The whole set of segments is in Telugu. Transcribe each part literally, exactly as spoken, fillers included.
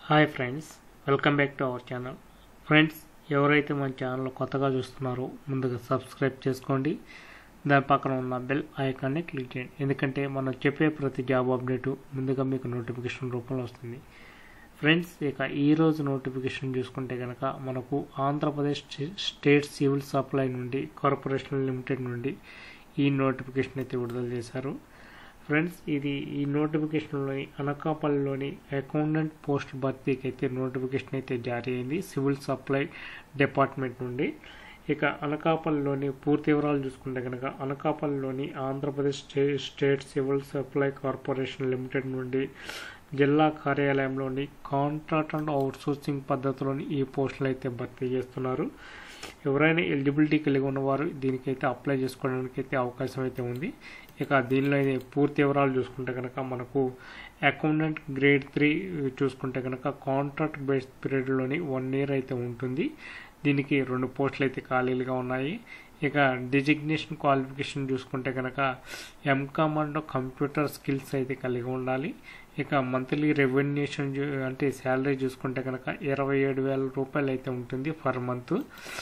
Hi friends, welcome back to our channel. Friends, ఎవరైతే మన ఛానల్ కొత్తగా చూస్తున్నారో ముందుగా సబ్స్క్రైబ్ చేసుకోండి. దాని పక్కన ఉన్న బెల్ ఐకాన్ని క్లిక్ చేయండి, ఎందుకంటే మనం చెప్పే ప్రతి జాబ్ అప్డేటు ముందుగా మీకు నోటిఫికేషన్ రూపంలో వస్తుంది. ఫ్రెండ్స్, ఇక ఈరోజు నోటిఫికేషన్ చూసుకుంటే కనుక మనకు ఆంధ్రప్రదేశ్ స్టేట్ సివిల్ సప్లై నుండి కార్పొరేషన్ లిమిటెడ్ నుండి ఈ నోటిఫికేషన్ అయితే విడుదల చేశారు. ఫ్రెండ్స్, ఇది ఈ నోటిఫికేషన్లోని అనకాపల్లిలోని అకౌంటెంట్ పోస్ట్ భర్తీకి అయితే నోటిఫికేషన్ అయితే జారీ అయింది సివిల్ సప్లై డిపార్ట్మెంట్ నుండి. ఇక అనకాపల్లిలోని పూర్తి వివరాలు చూసుకుంటే కనుక అనకాపల్లిలోని Andhra Pradesh state civil supply corporation limited నుండి జిల్లా కార్యాలయంలోని కాంట్రాక్ట్ అండ్ అవుట్సోర్సింగ్ పద్ధతిలోని ఈ పోస్టులు అయితే భర్తీ చేస్తున్నారు. ఎవరైనా ఎలిజిబిలిటీ కలిగి ఉన్నవారు దీనికైతే అప్లై చేసుకోవడానికి అయితే అవకాశం అయితే ఉంది. ఇక దీనిలో అయితే పూర్తి వివరాలు చూసుకుంటే కనుక మనకు అకౌంటెంట్ గ్రేడ్ త్రీ చూసుకుంటే కనుక కాంట్రాక్ట్ బేస్డ్ పీరియడ్లోని వన్ ఇయర్ అయితే ఉంటుంది. దీనికి రెండు పోస్టులు అయితే ఖాళీలుగా ఉన్నాయి. ఇక డిజిగ్నేషన్ క్వాలిఫికేషన్ చూసుకుంటే కనుక ఎంకామ్ అండ్ కంప్యూటర్ స్కిల్స్ అయితే కలిగి ఉండాలి. ఇక మంత్లీ రెవెన్యూషన్ అంటే శాలరీ చూసుకుంటే కనుక ఇరవై ఏడు వేల రూపాయలు అయితే ఉంటుంది పర్ మంత్.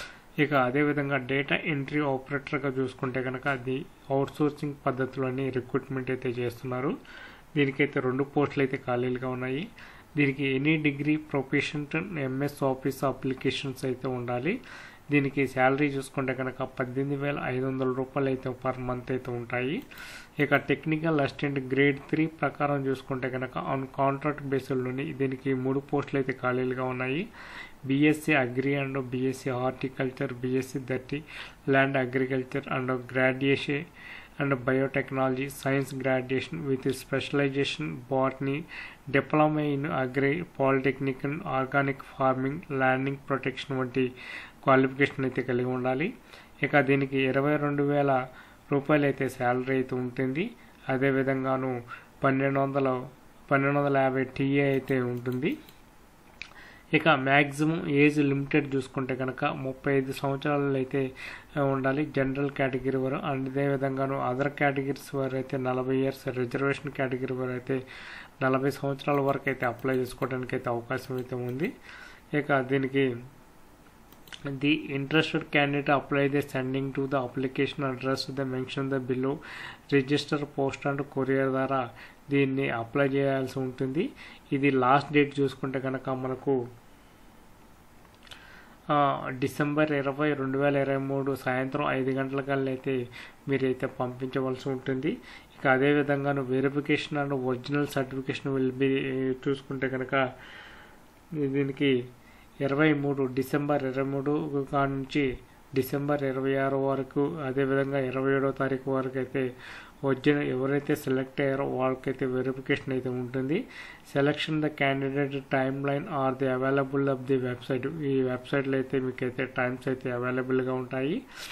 ఇక అదేవిధంగా డేటా ఎంట్రీ ఆపరేటర్గా చూసుకుంటే కనుక అది అవుట్సోర్సింగ్ పద్ధతిలోని రిక్రూట్మెంట్ అయితే చేస్తున్నారు. దీనికైతే రెండు పోస్టులు అయితే ఖాళీలుగా ఉన్నాయి. దీనికి any degree professional MS office applications అయితే ఉండాలి. దీనికి శాలరీ చూసుకుంటే కనుక పద్దెనిమిది వేల ఐదు వందల రూపాయలు అయితే పర్ మంత్ అయితే ఉంటాయి. ఇక టెక్నికల్ అసిస్టెంట్ గ్రేడ్ త్రీ ప్రకారం చూసుకుంటే కనుక ఆన్ కాంట్రాక్ట్ బేస్లోని దీనికి మూడు పోస్టులు అయితే ఖాళీలుగా ఉన్నాయి. BSc agri and BSc horticulture, BSc thirty land agriculture and graduation and biotechnology science graduation with specialization botany, diploma in agri, polytechnic and organic farming, landing protection వంటి క్వాలిఫికేషన్ అయితే కలిగి ఉండాలి. ఇక దీనికి ఇరవై రెండు వేల రూపాయలు అయితే శాలరీ అయితే ఉంటుంది. అదేవిధంగాను పన్నెండు వందల పన్నెండు వందల యాభై టీఏ అయితే ఉంటుంది. ఇక మ్యాక్సిమం ఏజ్ లిమిటెడ్ చూసుకుంటే కనుక ముప్పై ఐదు సంవత్సరాలు అయితే ఉండాలి జనరల్ కేటగిరీ వారు. అదేవిధంగాను అదర్ కేటగిరీస్ వారు అయితే నలభై ఇయర్స్, రిజర్వేషన్ కేటగిరీ వారు అయితే నలభై సంవత్సరాల వరకు అయితే అప్లై చేసుకోవడానికి అయితే అవకాశం అయితే ఉంది. ఇక దీనికి the interested candidate apply the sending to the application address the mention the below register post and courier ద్వారా దీన్ని అప్లై చేయాల్సి ఉంటుంది. ఇది లాస్ట్ డేట్ చూసుకుంటే కనుక మనకు డిసెంబర్ ఇరవై రెండు వేల ఇరవై మూడు సాయంత్రం ఐదు గంటల కల్లా అయితే మీరైతే పంపించవలసి ఉంటుంది. ఇక అదేవిధంగా verification and original certification will be చూసుకుంటే కనుక దీనికి ఇరవై మూడు డిసెంబర్ ఇరవై మూడు కాడ నుంచి డిసెంబర్ ఇరవై ఆరు వరకు, అదేవిధంగా ఇరవై ఏడో తారీఖు వరకు అయితే ఒరిజినల్ ఎవరైతే సెలెక్ట్ అయ్యారో వాళ్ళకైతే వెరిఫికేషన్ అయితే ఉంటుంది. Selection the candidate timeline are the available of the website. ఈ వెబ్సైట్లో అయితే మీకు అయితే టైమ్స్ అయితే అవైలబుల్గా ఉంటాయి.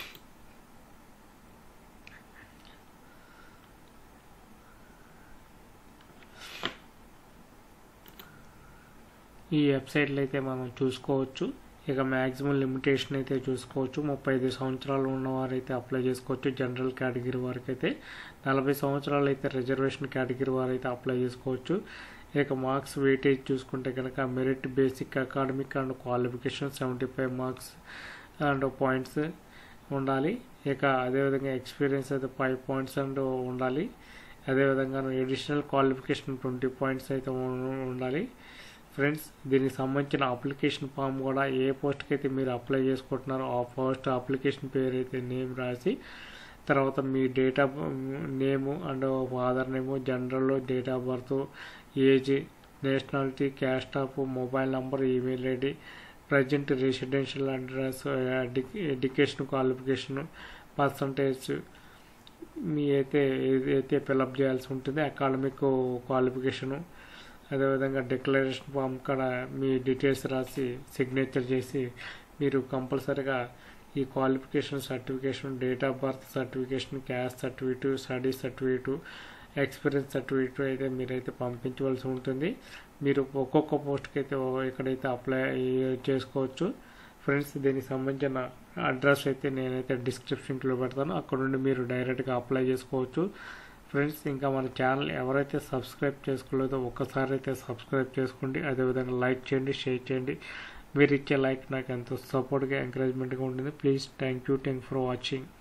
ఈ వెబ్సైట్లో అయితే మనం చూసుకోవచ్చు. ఇక మ్యాక్సిమం లిమిటేషన్ అయితే చూసుకోవచ్చు. ముప్పై ఐదు సంవత్సరాలు ఉన్నవారు అయితే అప్లై చేసుకోవచ్చు జనరల్ కేటగిరీ వారికి అయితే. నలభై సంవత్సరాలు అయితే రిజర్వేషన్ కేటగిరీ వారు అయితే అప్లై చేసుకోవచ్చు. ఇక మార్క్స్ వెయిటేజ్ చూసుకుంటే కనుక merit, basic, academic and qualification seventy five marks and points ఉండాలి. ఇక అదేవిధంగా ఎక్స్పీరియన్స్ అయితే ఫైవ్ పాయింట్స్ అండ్ ఉండాలి. అదేవిధంగా ఎడిషనల్ క్వాలిఫికేషన్ ట్వంటీ పాయింట్స్ అయితే ఉండాలి. ఫ్రెండ్స్, దీనికి సంబంధించిన అప్లికేషన్ ఫామ్ కూడా ఏ పోస్ట్కి అయితే మీరు అప్లై చేసుకుంటున్నారో ఆ పోస్ట్ అప్లికేషన్ పేరు అయితే నేమ్ రాసి, తర్వాత మీ date of name and father name, general date of birth, age, nationality, caste of, mobile number, email ID, present residential address, education qualification, percentage మీ అయితే ఏదైతే ఫిలప్ చేయాల్సి ఉంటుంది. అకాడమిక్ క్వాలిఫికేషను, అదేవిధంగా డిక్లరేషన్ ఫామ్ కూడా మీ డీటెయిల్స్ రాసి సిగ్నేచర్ చేసి మీరు కంపల్సరీగా ఈ qualification certification, date of birth certification, caste certificate, study certificate, experience certificate అయితే మీరైతే పంపించవలసి ఉంటుంది. మీరు ఒక్కొక్క పోస్ట్కి అయితే ఇక్కడైతే అప్లై చేసుకోవచ్చు. ఫ్రెండ్స్, దీనికి సంబంధించిన అడ్రస్ అయితే నేనైతే డిస్క్రిప్షన్లో పెడతాను, అక్కడ నుండి మీరు డైరెక్ట్గా అప్లై చేసుకోవచ్చు. ఫ్రెండ్స్ ఇంకా మన ఛానల్ ఎవరైతే సబ్స్క్రైబ్ చేసుకోలేదో ఒక్కసారి అయితే సబ్స్క్రైబ్ చేసుకోండి. అదేవిధంగా లైక్ చేయండి, షేర్ చేయండి. మీరు ఇచ్చే లైక్ నాకు ఎంతో సపోర్ట్గా ఎంకరేజ్మెంట్గా ఉంటుంది. Please thank you thank for watching.